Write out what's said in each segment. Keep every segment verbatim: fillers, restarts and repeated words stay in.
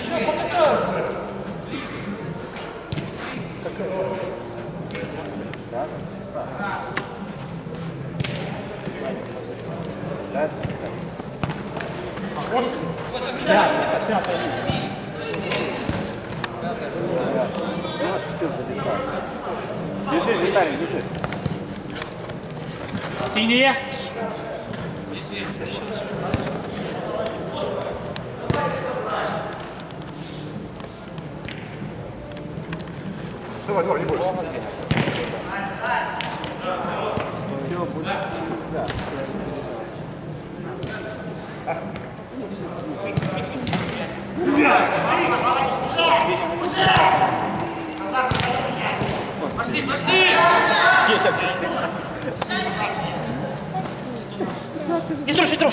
Бежи, Виталий, бежи. Синие. Давай, давай, не бойся. Пошли, пошли! Не трожь, не трожь!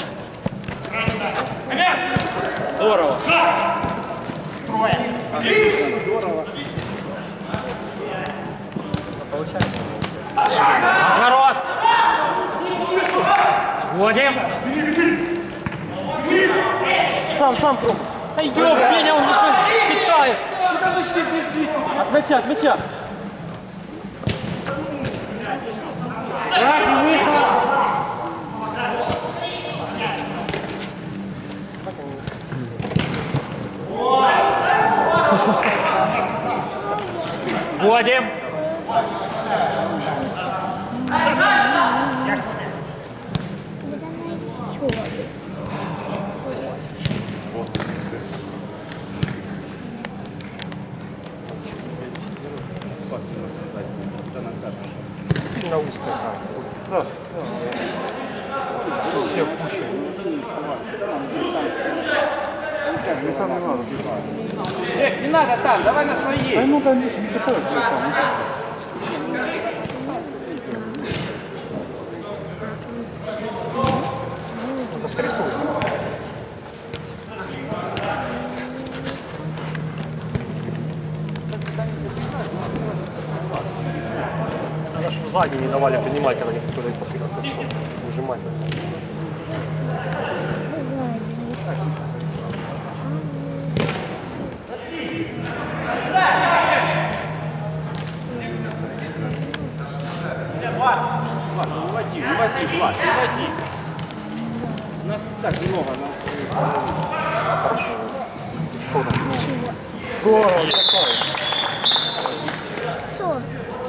Здорово! Трое! Здорово! Получается. Ворот! Вводим! Сам, сам пробуй. Да ёб, Пеня, он уже считает! Куда вы все бежите? От мяча, от мяча. Так, выход! Вводим! На узкой. Да. Все куча. Не там не надо бежать. Шеф, не надо там, давай на своей. Да ну там Миша не такой, блядь, там. Это стряхнуть. Сзади не давали принимать, когда некоторые после выжимать. Уводи, уводи, Влад, уводи. У нас так много. Хорошо. Что там? Здорово, такое. Все.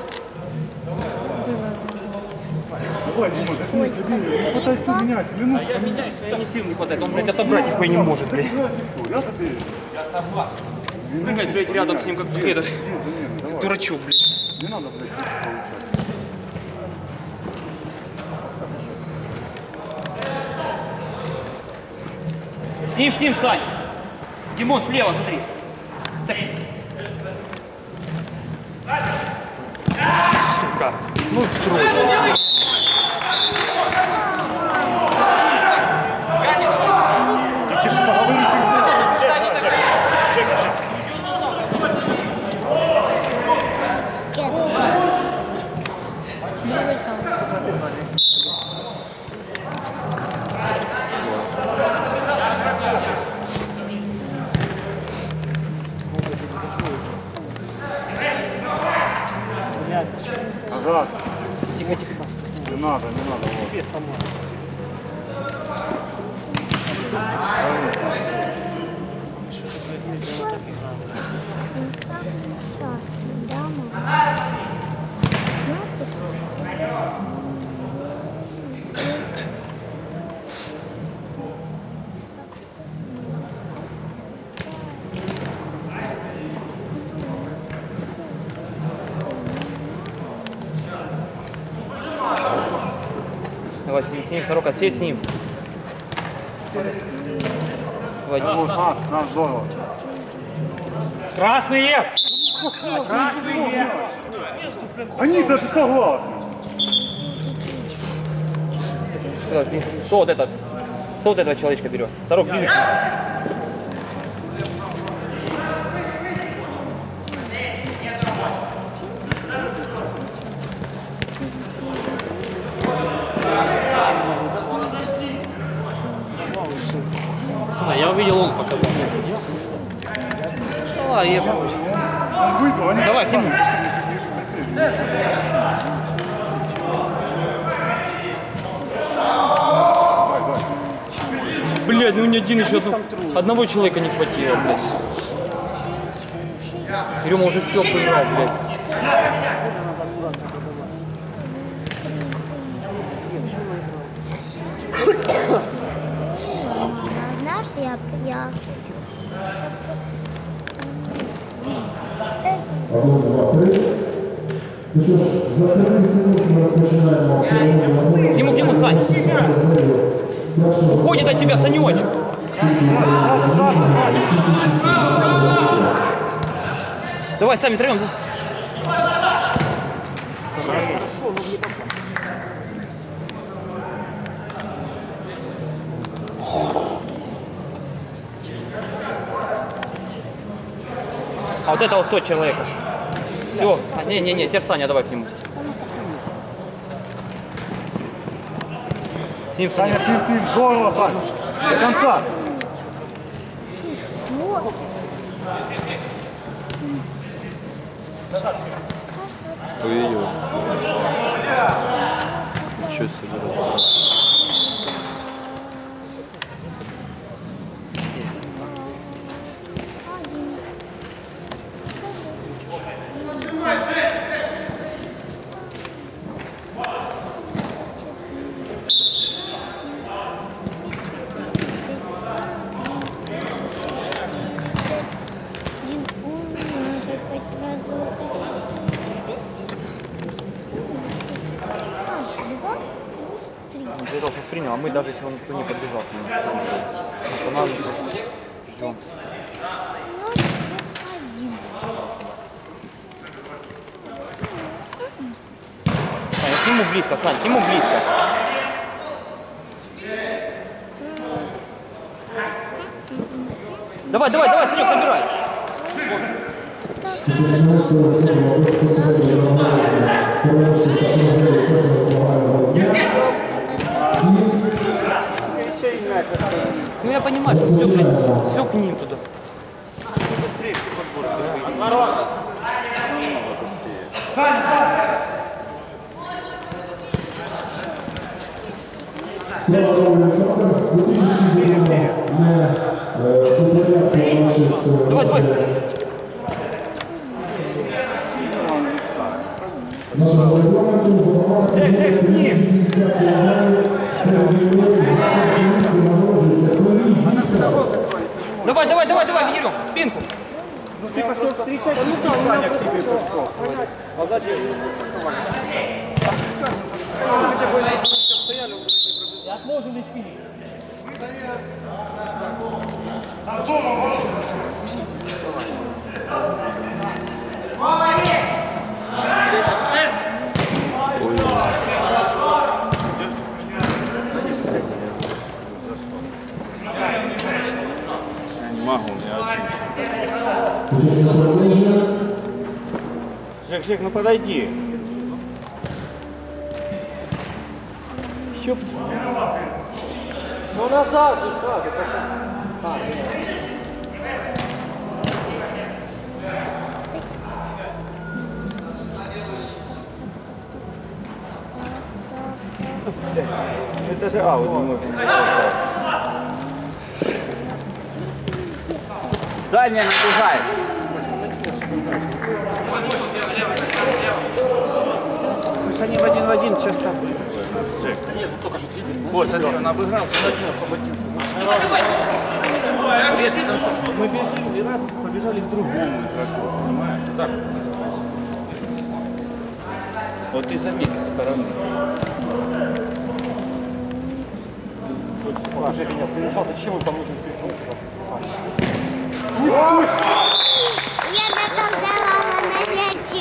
Давай, Дима, так не пытайся менять. А я меняюсь, там сил не хватает, он, блядь, отобрать нихуя не может, блядь. Я тебе... Я согласен. Прыгать, блядь, рядом с ним, как это, как дурачок, блядь. Не надо, блядь, получать. С ним, с ним, Сань. Димон, слева, смотри. Стоит. Сука. Ну, строй. Ты же поговорить Жека, Жека. Назад. Тихо, тихо. Не надо, не надо. Вот. Себе сама. Давай, с ним, с ним, Сорока, сей с ним. Води. А, на, здорово. Красные! Красные! Они даже согласны. Кто вот этот? Кто вот этого человечка берет? Сорок, ближе. Я увидел, он показал. Давай, я помню. Давай, Тимур. Блядь, ну ни один еще одного, одного человека не хватило, блядь. Рема уже все поиграл, блядь. Знаешь, я... я... Один, два, три. Ну що ж, за тридцять секунд ми розпочинаємо. Тимур, Тимур, Сань. Уходит от тебя, Санечек. Давай, сами троем. А вот это вот тот человек. Все. Не-не-не, теперь Саня, давай к нему. С ним, Саня, с ним, с ним, здорово, Саня. До конца. Ой-ой-ой. Ничего себе. Он сейчас принял, а мы даже если он никто не подбежал к нему. Останавливаемся. Ждем. Саня, к нему близко, Сань, к нему близко. Давай, давай, давай, Санек, набирай. Ну я понимаю, что все, блядь, все к ним туда. Быстрее все подборы. Давай, давай. Джек, Джек, с ним. Давай, давай, давай, давай, берем спинку. Ну ты пошел встречать, ну Саня к тебе пришел. А сзади отложим вести. Жек, Жек, ну подойди. Ёпт. Ну назад же сразу. Это же аут не можно. Дальняя набегай. Мы же они в один в один часто были. Жек. Нет, ну только что сидит. Вот, смотри, он обыграл, он освободился. Мы бежим и раз побежали к другому игроку, понимаешь? Так. Вот ты заметь со стороны. Жека, нет, ты решал, зачем он там нужен пиджак? Я наколдовала на мячик.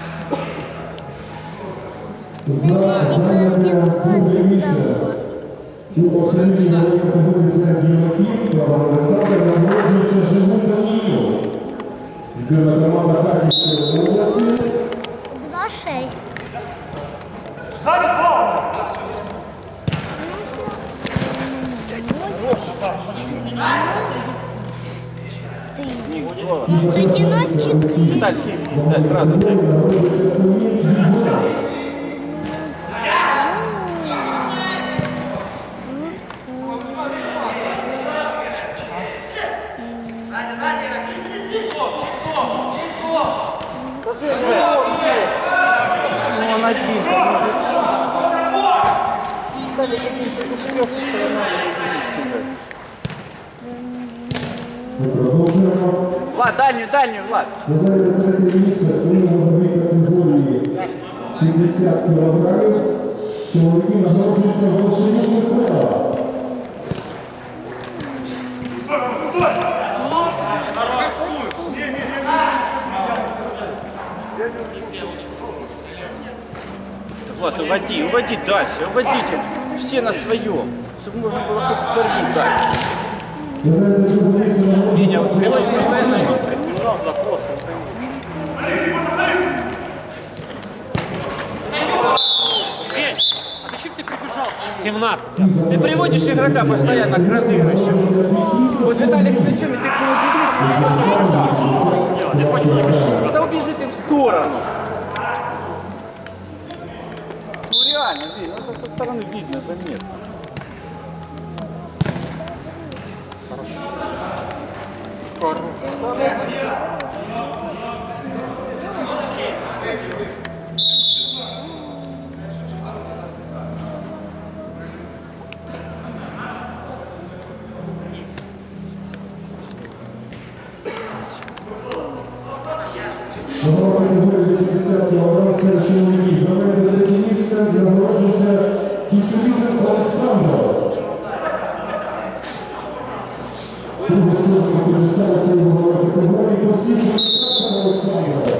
У останній категорії серед юнаків парламентарів нагороджується Живу Даніїл. Збірна команда Харківської області. Два шесть. четыре. Ник, голос. Ну, тоді ноль четыре. Дальше, дальше, сразу. Ну, он один, там уже... Кстати, какие-то душевёвки все равно не Влад, дальнюю, дальнюю, Влад. Назове третє місце у ваговій категорії сімдесят кілограмів. Чоловіки нагороджуються Волошенюк Микола. Влад, уводи, уводи дальше, уводите все на своем, чтобы можно было хоть вторую дать. Веня, прямой прибежал за хвостом. Вень, а зачем ты прибежал? семнадцать. Ты приводишь игрока постоянно к разыгрышу. Вот Виталик с мячом, если ты к нему бежишь, да убежи ты в сторону. Ну реально, видно, ну, со стороны видно, заметно. Хорошо. Вагова категорії сімдесят кілограмів серед чоловіків. Займає третє місце, де нагороджується Кисловізин Олександр. Друге слово підстави цієї вагової категорії посів Олександр.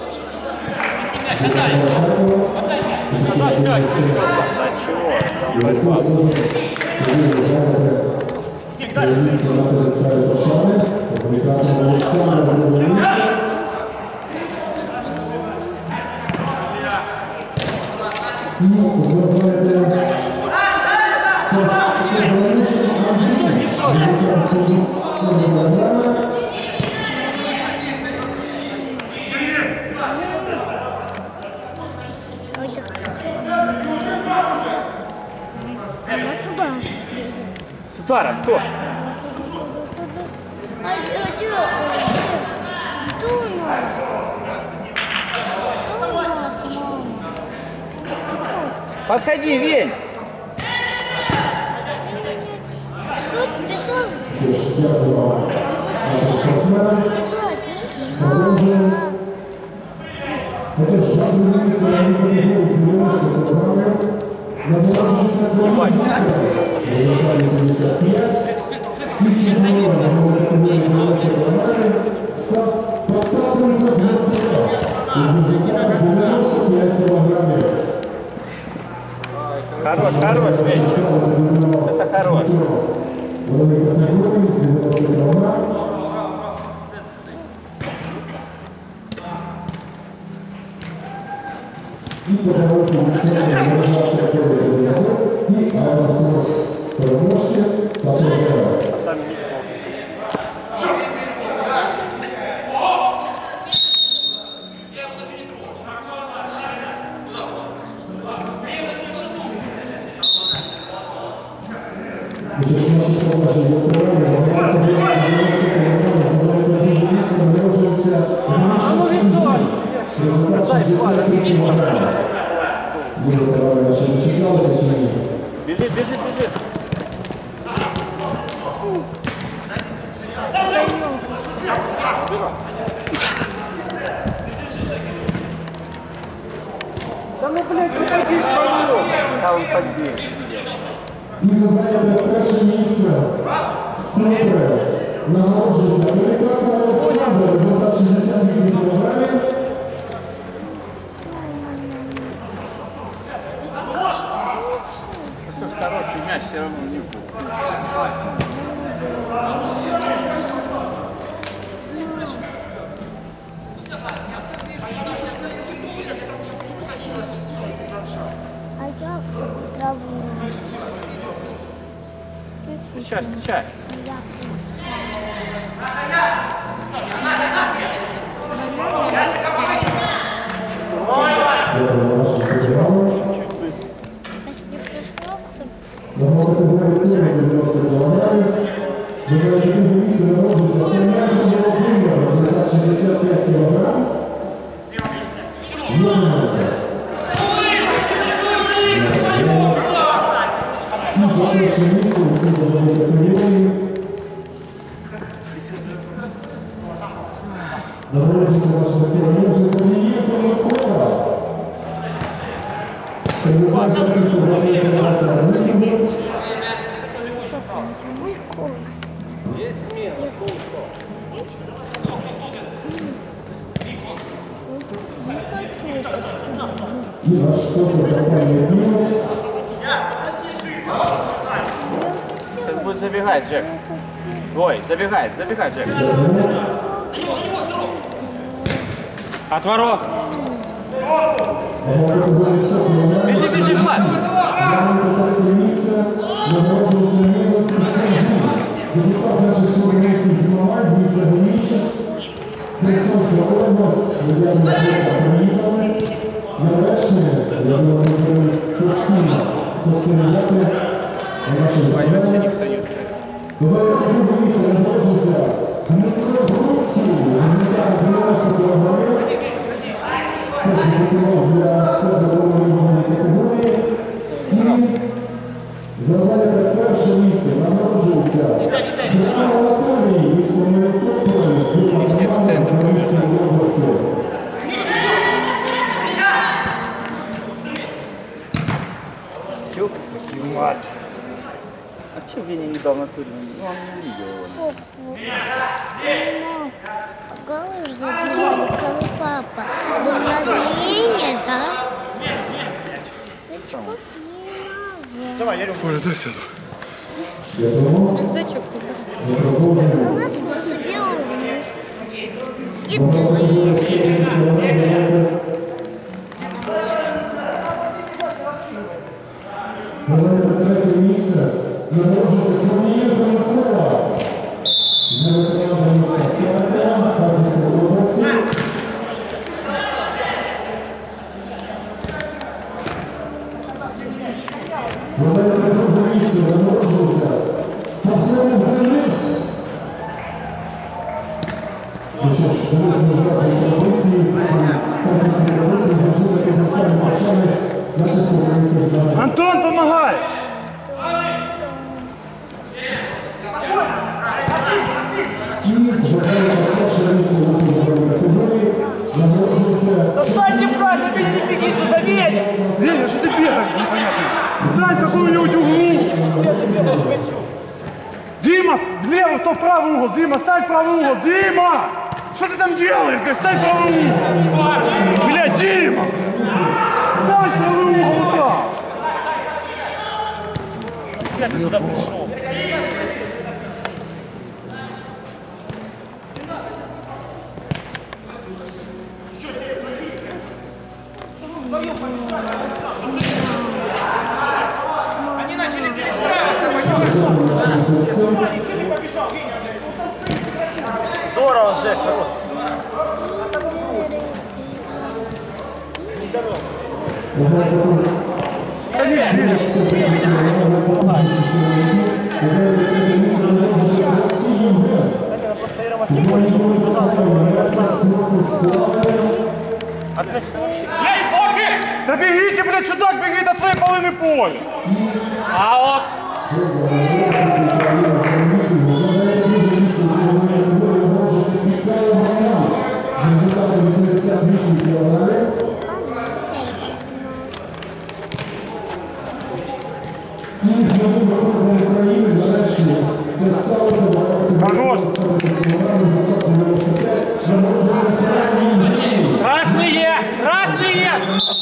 Ой, так. А вот туда. С ударом, кто? А где, где, где? Кто у нас? Кто у нас, мама? Подходи, Вень! Тут песок. Отож, завтра місце на категорії дев'яносто кілограмів нагороджується Кривак. сімдесят п'ять. Інші нагороди на категорії дев'яносто кілограмів став Потапенко Дмитро із результатом дев'яносто п'ять кілограмів. Хорош, хорош, Вень! Это хорош. Ваговій категорії дев'яносто кілограмів. І подарунки місцевої організації «Передовий» і аерофлот переможці та призера. Участь наших побачень ветеранів, багато дев'яносто кілограмів за золоте місце нагороджується Гришин Сергій. Результат шістдесят три кілограми. Ми ветерани ще не чекалися чи ні? Бежит, бежит, бежит. Да ну, блядь, ну пойди свое. Да он подбил. І за зайняте перше місце вкотре нагороджується Перекапа Олександр, результат шістдесят вісім кілограмів. Что ж, хороший мяч все равно не будет. А я траву. Встречай, встречай. Я. місце народжується Тим'янко Володимир, результат шістдесят п'ять кілограм. Євгенко. І за перше місце у цій ваговій категорії народжується наша переможна Корнієнко Микола. Результат запису вагової категорії. И ваш спонсор компания «Бимас». Сейчас будет забегать, Джек. Ой, забегает, забегает, Джек. Отворот. Бежи, бежи, Влад. Депутат нашей современной зимовой, здесь Загоничев, Херсонская область, Львовна Приїхали. Нарешті, я думаю, ми постійно спостерігати наші змагання. За друге місце народжується Дмитро Груцький, результат дев'яносто кілограмів. Перший пікінок для себе вагової категорії. І за зайняте перше місце народжується Дмитро Анатолій, місто Мелітополь, з Дніпропетровської області. Матч. А что Веня недавно турил? Ну, он не видел его. Голыш забивали, коли папа был на зрение, да? Давай, я рюмку. Ой, дай сяду. Рюкзачок тебе. Голос забил. И ты. За третє місце народжується Корнієнко Микола. Невиконане місце Києва, Харківської області. За друге місце народжується Пахнов Денис. Ну що ж, Денис не зраджує традиції. Харківської області завжди таки доставлені мачами наших всеукраїнських змагань. Антон, помогай! Достань неправильно, меня не беги туда, Веня! Веня, что ты бегаешь, непонятно? Встань в какую-нибудь углу! Куда ты бегаешь, мячу? Дима, влево, кто в правый угол! Дима, стань в правый угол! Дима! Что ты там делаешь? Говорит, стань в правый угол! Блядь, Дима! Стань в правый угол, вот так! Как ты сюда пришел? Они начали перестраиваться, понимаешь? Здорово, Жек, хорош. Да не веришь. Да бегите, блядь, чудак бегит от своей половины поля! Аут! Хорош! Красные! Красные!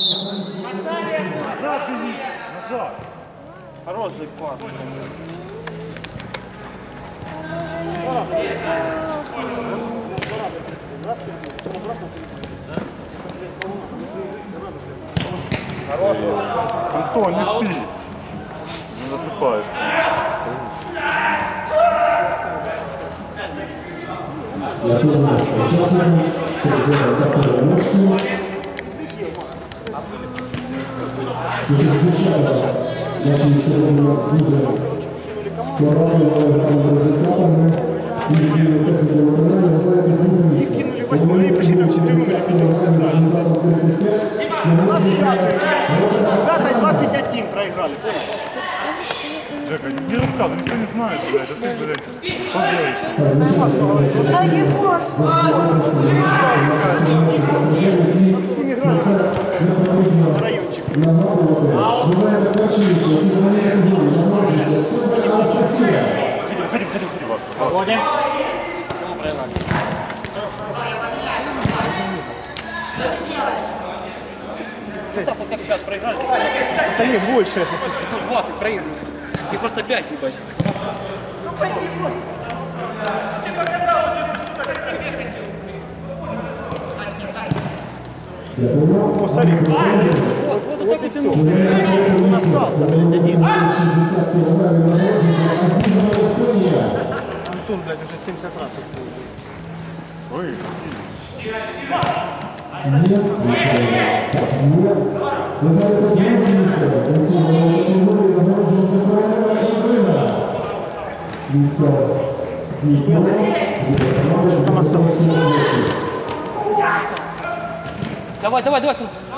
Назад иди! Назад! Хороший пас. Хороший! Антон, не спи! Не засыпаешь. Я думаю, учасники ТЗ переможців. Дуже дівчата, наші сьогодні у нас дуже порадували там результатами і техніку виконання займають друге місце. Кинули восьмой, и почти там четыре или пятерку сказали. У нас пятый двадцать один проиграли. Жека, не рассказывай, никто не знает, блядь, а ты, блядь, позоришь. Да не может. Максим играли на райончик. Ходи, ходи, ходи, ладно. Вводим. Так вот как сейчас проиграли. Да не, больше. двадцать проиграли. И просто пять, ебать. О, смотри. Вот, вот, вот так и тянул. Он остался, блядь, один. Антон, блядь, уже семьдесят раз отходит. Ой, Давай, давай, давай.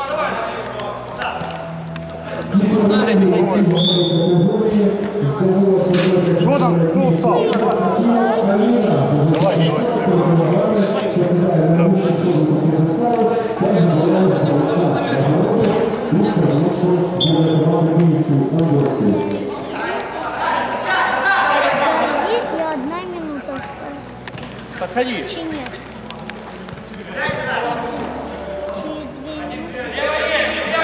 что там, кто устал? Давай, давай. И одна минута осталась. Подходи. Чи нет? Чи две минуты?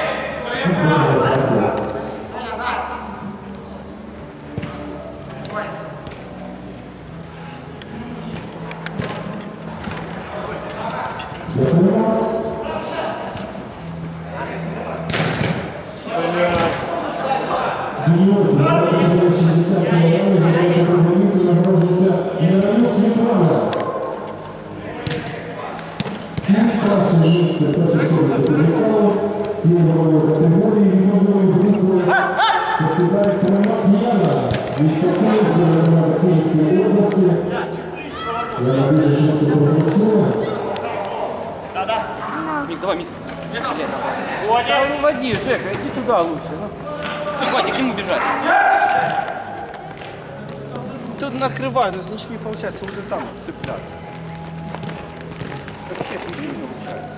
Ник, давай, Митя. Ну води, Жека, иди туда лучше. Ну. Вадик, к нему бежать. Тут накрывай, но ничего не получается, уже там цепляться. Вообще ничего не получается.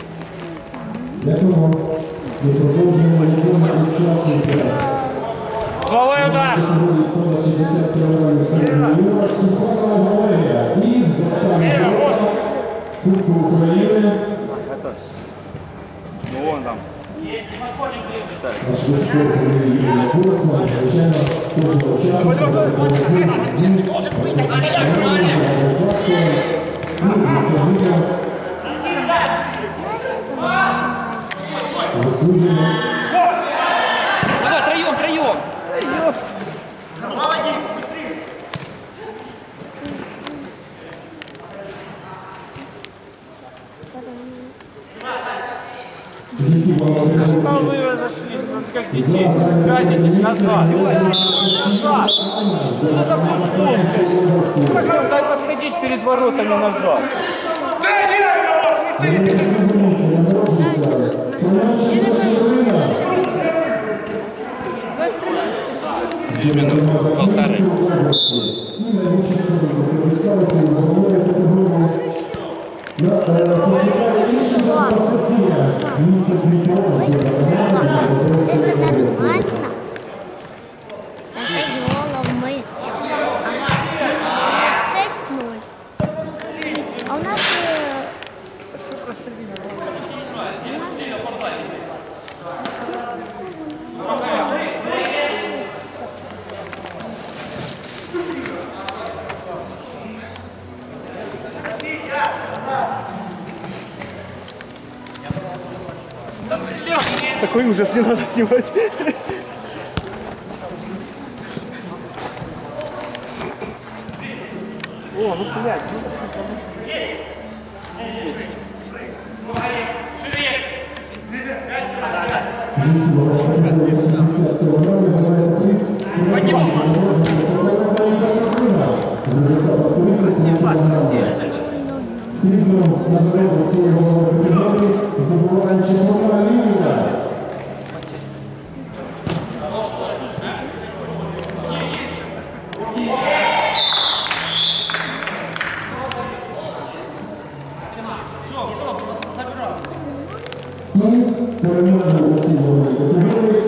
Дякую. Ми продовжуємо виконувати учасника. Головой удар. шістдесят кілограмів середньої Сухова Валерія і запитання Кубку України. Ну вон там. Наш вид спорту Юрія Курсна, звичайно, кожного учасника заслужено. Давай, троем, троем. Что вы разошлись, вот как дети, пятитесь назад. Назад. Что за футбол? Как дай подходить перед воротами назад. Две минуты, полторы. Это нормально. Наши головы. шесть ноль. А у нас... э, Такой ужас, не надо снимать. О, ну блядь, Поднимай. перемогу у цій категорії